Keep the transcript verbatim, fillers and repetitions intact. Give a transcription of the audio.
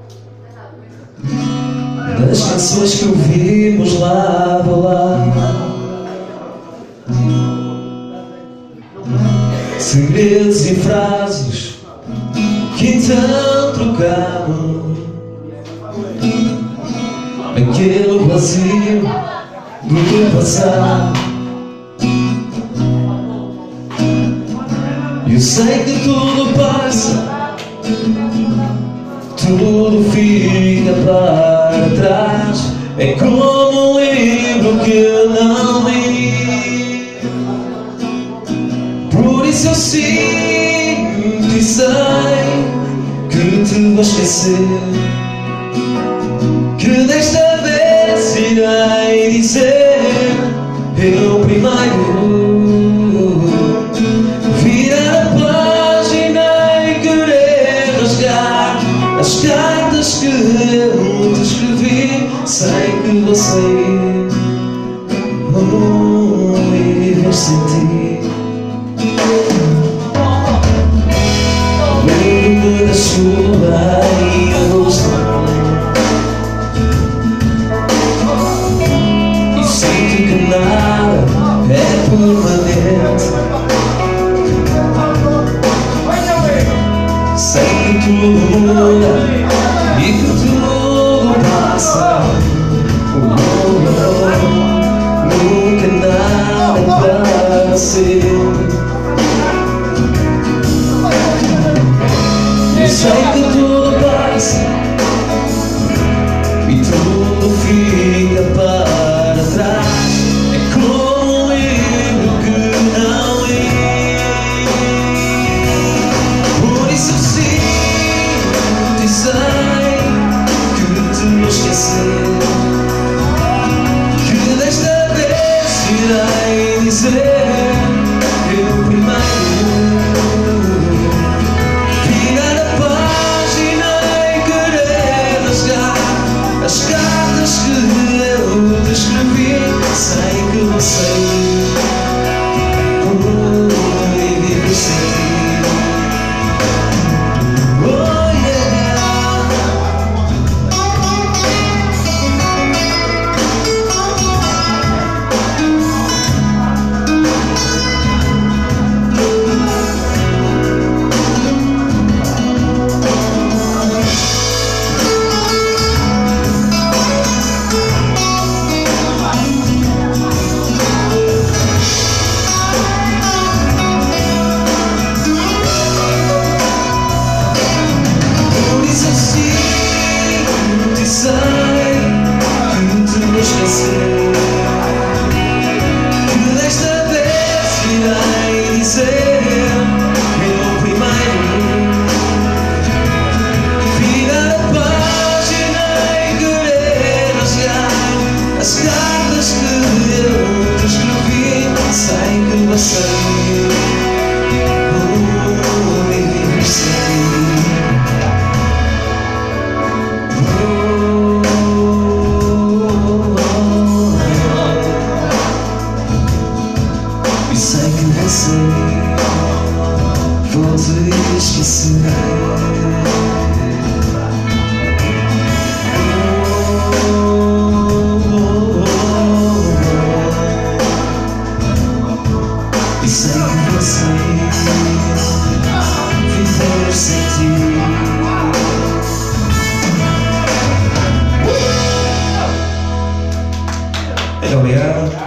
das canções que ouvimos lado a lado, segredos e frases que então trocamos, aquele vazio do passado. Eu sei que tudo passa, tudo fica para trás. É como um livro que eu não li. Por isso eu sinto e sei que te vou esquecer, que desta vez irei dizer eu primeiro. As cartas que eu te escrevi, sei que vou sair, vou viver sem ti. Lembro-me da chuva e agosto, e sinto que nada é permanente. Sei que tudo muda e que tudo passa. Oh, oh, oh. Nunca nada é para sempre. Eu sei que tudo passa e tudo fica para trás. É como um livro que não li. Por isso eu sinto e sei que te vou esquecer, que desta vez irei dizer eu primeiro. Virar a página e querer rasgar as cartas que eu te escrevi, sei que vou sair, vou viver sem ti. Esquecer, que desta vez irei dizer eu primeiro. Virar a página e querer rasgar as cartas que eu te escrevi, sei que vou sair, vou viver sem ti. E sei que vou sair, vou te esquecer.